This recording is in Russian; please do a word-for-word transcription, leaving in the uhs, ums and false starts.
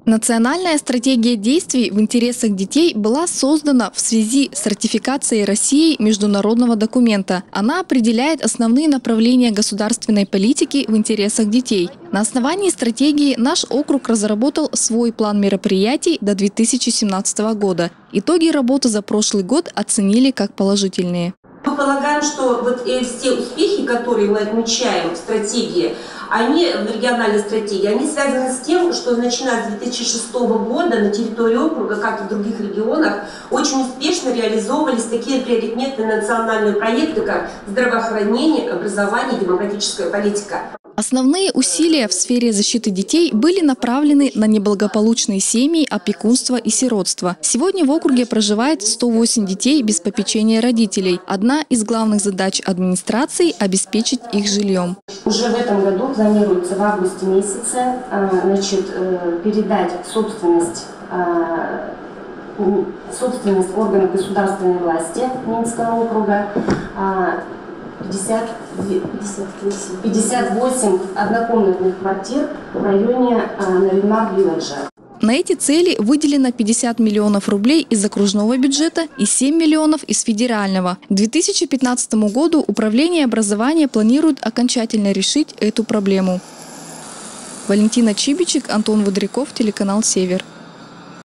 Национальная стратегия действий в интересах детей была создана в связи с ратификацией Россией международного документа. Она определяет основные направления государственной политики в интересах детей. На основании стратегии наш округ разработал свой план мероприятий до две тысячи семнадцатого года. Итоги работы за прошлый год оценили как положительные. Мы полагаем, что вот все успехи, которые мы отмечаем в стратегии, они в региональной стратегии, они связаны с тем, что начиная с две тысячи шестого года на территории округа, как и в других регионах, очень успешно реализовывались такие приоритетные национальные проекты, как здравоохранение, образование, демократическая политика. Основные усилия в сфере защиты детей были направлены на неблагополучные семьи, опекунство и сиротство. Сегодня в округе проживает сто восемь детей без попечения родителей. Одна из главных задач администрации – обеспечить их жильем. Уже в этом году планируется в августе месяце значит, передать собственность, собственность органов государственной власти Минского округа пятьдесят восемь однокомнатных квартир в районе Наримар-Вилледжа. На эти цели выделено пятьдесят миллионов рублей из окружного бюджета и семь миллионов из федерального. К две тысячи пятнадцатому году Управление образования планирует окончательно решить эту проблему. Валентина Чибичек, Антон Водряков, телеканал «Север».